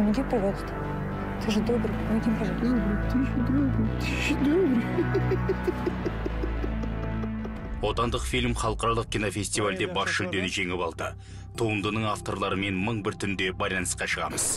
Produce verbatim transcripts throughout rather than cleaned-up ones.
Помоги, пожалуйста. Ты же добрый, помоги, пожалуйста. Ты же добрый, ты же добрый. Отандық фильм халықаралық кинофестивальде бас жүлдені жеңіп алды. Туындының авторларымен мың бір түнде байланысқа шығамыз.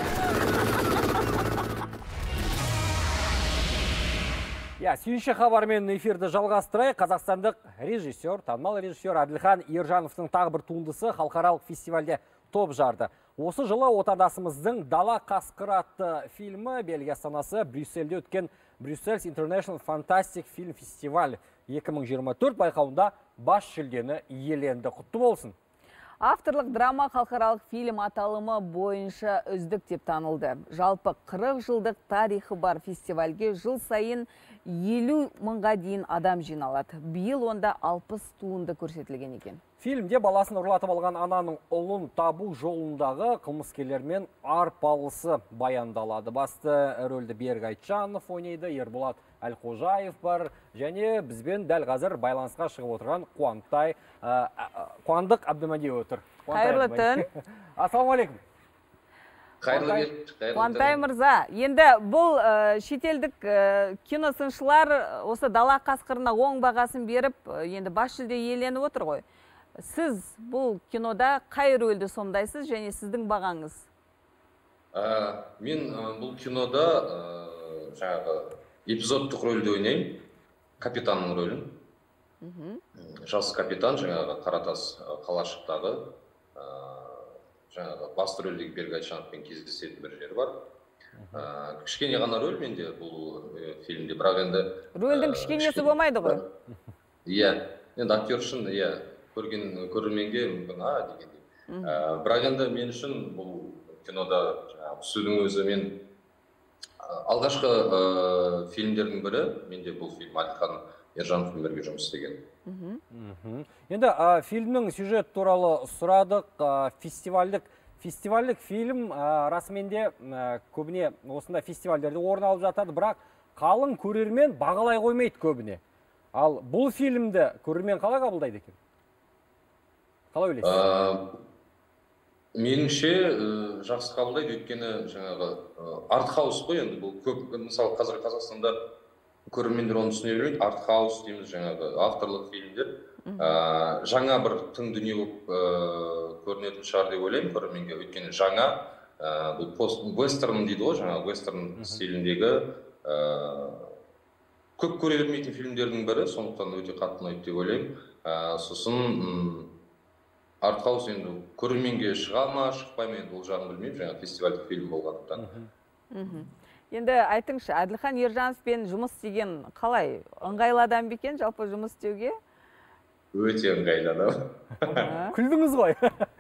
Я, сүйінші хабармен эфирді жалғастырайық. Қазақстандық режиссер, танымал режиссер Әділхан Ержановтың тағы бір туындысы халықаралық фестивальде топ жарды. Осы жылы отандасымыздың «Дала қасқыры» атты фильмі Бельгия астанасы Брюссельде өткен Brussels International Fantastic Film Festival екі мың жиырма төрт байқауында бас жүлдені иеленді. Құтты болсын. Авторлық драма халықаралық фильм аталымы бойынша үздік деп танылды. Жалпы қырық жылдық тарихы бар фестивальге жыл сайын елу мыңға дейін адам жиналады. Биыл онда алпыс туынды көрсетілген екен. Фильмде баласын ұрлатып алған ананың ұлын табу жолындағы қылмыскерлермен арпалысы баяндалады. Басты рөлді Берік Айтжанов ойнайды, Ерболат Әлқожаев бар, және бізбен дәл қазір байланысқа шығып отырған Қуантай Қуандық Әбдімәди отыр. Қайырлы түн. Ассалаумағалейкум. Қуантай мырза, енді бұл шетелдік киносыншылар осы «Дала қасқырына» оң бағасын беріп, енді бас жүлде иеленіп отыр ғой. Сіз бұл кинода қай рөлді сомдайсыз және сіздің бағаңыз? Мен бұл кинода жаңағы эпизодтық рөлді ойнаймын, капитанның рөлін. Жас капитан, жаңағы Қаратас қалашықтағы жаңағы басты рөлдегі Берік Айтжановпен кездесетін бір жері бар. Кішкене ғана рөл менде бұл фильмде, бірақ енді... Рөлдің кішкенесі болмайды ғой? Иә, енді актер үшін, иә, көрген көрерменге мүмкін, а, дегендей. Бірақ енді мен үшін бұл кинода түсудің өзі мен алғашқы фильмдердің бірі, менде бұл фильм Әділхан Ержановпен бірге жұмыс істеген. Енді фильмнің сюжет туралы сұрадық. Фестивальдік фестивальдік фильм расыменде көбіне осында фестивальдерде орын алып жатады, бірақ қалың көрермен бағалай қоймайды көбіне. Ал бұл фильмді көрермен қалай қабылдайды екен? Қалай ойлайсыз? Меніңше жақсы қабылдайды, өйткені жаңағы артхаус қой, енді бұл көп, мысалы қазір Қазақстанда көрермендер оны түсіне бермейді, артхаус дейміз, жаңағы авторлық фильмдер жаңа бір тың дүние болып көрінетін шығар деп ойлаймын көрерменге, өйткені жаңа бұл пост-вестерн дейді ғой, жаңағы вестерн стиліндегі көп көре бермейтін фильмдердің бірі, сондықтан өте қатты ұнайды деп ойлаймын. Сосын артхаус енді көрерменге шыға ма, шықпай ма, ол жағын білмеймін, жаңа фестивальдік фильм болғандықтан. Енді айтыңызшы, Әділхан Ержановпен жұмыс істеген қалай? Ыңғайлы адам ба екен жалпы жұмыс істеуге? Өте ыңғайлы адам. Күлдіңіз ғой.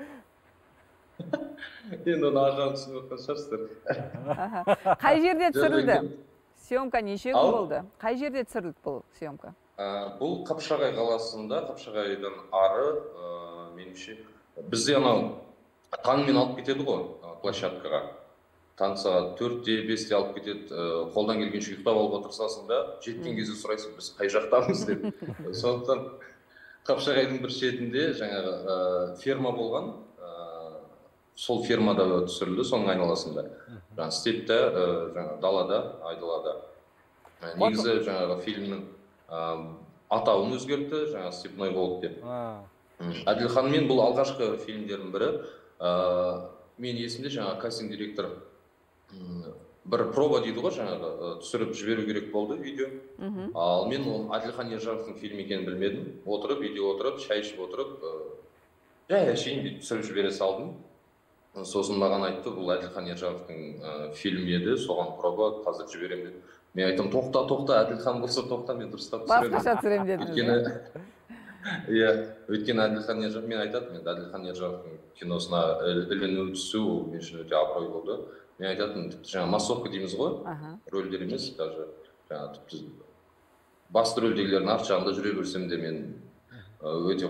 Енді оны ағам түсініп отқан шығарсыздар. Қай жерде түсірілді? Съемка неше күн болды? Қай жерде түсірілді бұл съемка? Бұл Қапшағай қаласында, Қапшағайдан ары, меніңше, бізде анау таңмен алып кетеді ғой площадкаға. Таң сағат төртте, бесте алып кетеді, қолдан келгенше ұйықтап алуға тырысасың да, жеткен кезде сұрайсың, біз қай жақтамыз деп. Сондықтан Қапшағайдың бір шетінде жаңағы ферма болған, сол фермада түсірілді, соның айналасында. Жаңағы степті, далада, айдалада. Негізі жаңағы фильмнің атауын өзгертті, жаңағы степной волк деп. Әділханмен бұл алғашқы фильмдердің бірі. Мен есімде жаңағы кастинг директор бір проба дейді ғой, жаңағы түсіріп жіберу керек болды видео. Ал мен Әділхан Ержановтың фильм екенін білмедім. Отырып, үйде отырып, шай ішіп отырып, жай әшейін деп түсіріп жібере салдым. Сосын маған айтты, бұл Әділхан Ержановтың фильм еді, соған проба, қазір жіберем деді. Мен айтам, тоқта, тоқта, Әділхан болса тоқта, мен дұрыстап түсірем. Басқаша түсірем дедіңіз. Иә, өйткені Әділхан Ержанов, мен айтатым, Әділхан Ержановтың киносына іліну түсу, мен үшін өте абырой болды. Мен айтатым, тіпті жаңа массовка дейміз ғой, рөлдер емес, даже тіпті басты рөлдегілердің арт жағында жүре берсем де мен өте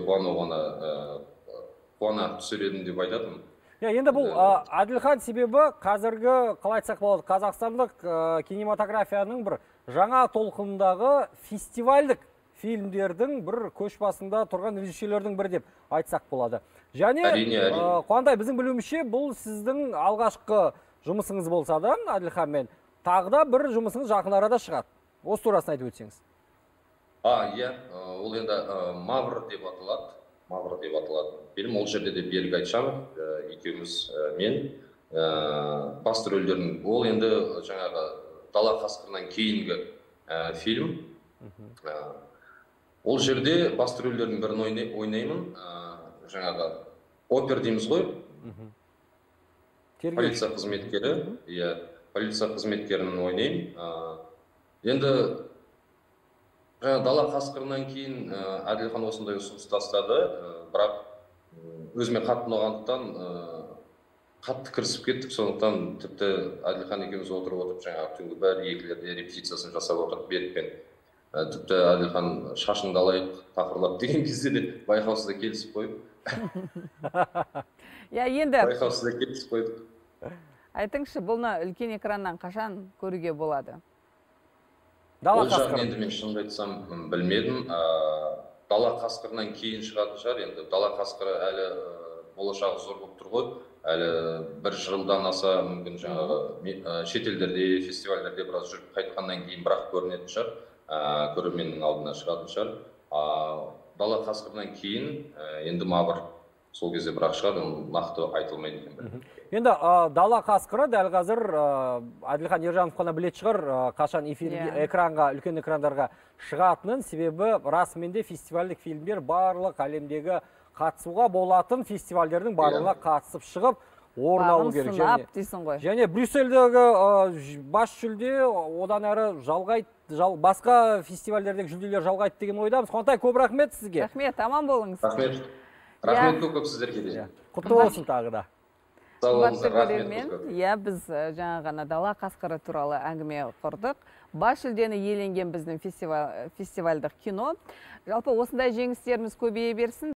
қуана түсіредім деп айтатым. Енді бұл Әділхан себебі қазіргі, қалай айтсақ болады, қазақстандық кинематографияның бір жаңа толқындағы фестивальдік фильмдердің бір көшбасында тұрған режиссерлердің бірі деп айтсақ болады. Және Қуантай, біздің білуімізше бұл сіздің алғашқы жұмысыңыз болса да, Әділханмен, тағы да бір жұмысыңыз жақын арада шығады. Осы турасын айтып өтсеңіз. А, иә, ол енді Мавр деп аталады. Мавр деп аталады. Фильм, ол жерде де Берік Айтжанов, екеуміз, мен, басты рөлдерін, ол енді жаңағы Дала қасқырынан кейінгі фильм. Ол жерде басты рөлдердің бірін ойнаймын. Жаңағы опер дейміз ғой. Полиция қызметкері, иә, полиция қызметкерін ойнаймын. Енді жаңа Дала қасқырынан кейін Әділхан осындай ұсыныс тастады, бірақ өзіме қатты ұнағандықтан қатты кірісіп кеттік, сондықтан тіпті Әділхан екеуміз отырып отырып жаңағы түнгі бір екілерде репетициясын жасап отырып Берікпен. Тіпті Әділхан шашыңды алайық тақырлап деген кезде де байқаусызда келісіп қойып. Я енді байқаусызда келісіп қойдық. Айтыңызшы, бұны үлкен экраннан қашан көруге болады? Ол жағын енді мен шынымды айтсам білмедім. Дала қасқырынан кейін шығатын шығар. Енді Дала қасқыры әлі болашағы зор болып тұр ғой. Әлі бір жылдан аса мүмкін жаңағы шетелдерде, фестивальдерде біраз жүріп қайтқаннан кейін бірақ көрінетін шығар. Көрерменнің алдына шығатын шығар. Дала қасқырынан кейін енді Мавр сол кезде бірақ шығар, нақты айтылмайды екен. Енді Дала қасқыры дәл қазір Әділхан Ержанов қана білет шығар, қашан экранға, үлкен экрандарға шығатынын, себебі расымен де фестивальдік фильмдер барлық әлемдегі қатысуға болатын фестивальдердің барлығына қатысып шығып орын алу керек. Сынап дейсің ғой. Және Брюссельдегі бас жүлде одан әрі жалғайды, басқа фестивальдердегі жүлделер жалғайды деген ойдамыз. Қонтай, көп рахмет сізге. Рахмет, аман болыңыз. Рахмет. Рахмет көп көп сіздерге де. Құтты болсын тағы да. Сау рахмет. Иә, біз жаңа ғана Дала қасқыры туралы әңгіме құрдық. Бас жүлдені иеленген біздің фестивальдық кино. Жалпы осындай жеңістеріміз көбейе берсін.